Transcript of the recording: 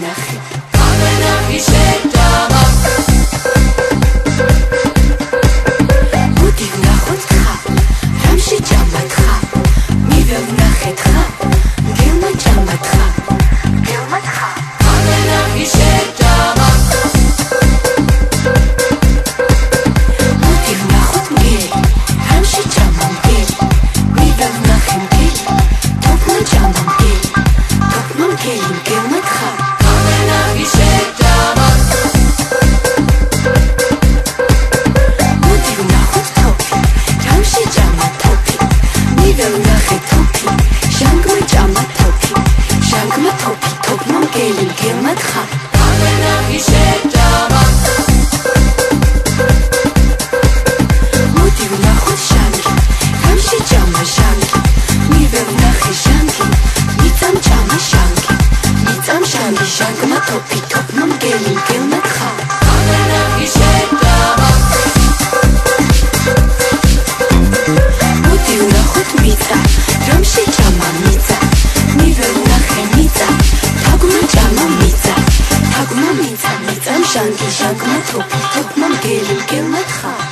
Venaxi შეჯამა მოდი ვნახოთ ხა რამში ჯამად ხა მივე ვნახეთ ხა გელმა ჯამად ხა Venaxi შეჯამა მოდი ვნახოთ მგელი რამში ჯამა მგელი მივე ვნახე მგელი თოფმა ჯამა მგელი თოფმა მგელი გელმა ხა Venaxi შეჯამა მოდი ვნახოთ თოფი რამში ჯამა თოფი მივე ვნახე თოფი ჟანგმა ჯამა თოფი ჟანგმა თოფი თოფმა მგელი გელმა ხა Venaxi შეჯამა მოდი ვნახოთ ჟანგი რამში ჯამა ჟანგი მივე ვნახე ჟანგი მიწამ ჯამა ჟანგი მიწამ ჟანგი ჟანგმა თოფი თოფმა მგელი გელმა ხა Venaxi შეჯამა მოდი ვნახოთ მიწა რამში ჯამა მიწა მივე ვნახე მიწა თაგმა ჯამა მიწა თაგმა მიწა მიწამ ჟანგი ჟანგმა თოფი თოფმა მგელი გელმა ხა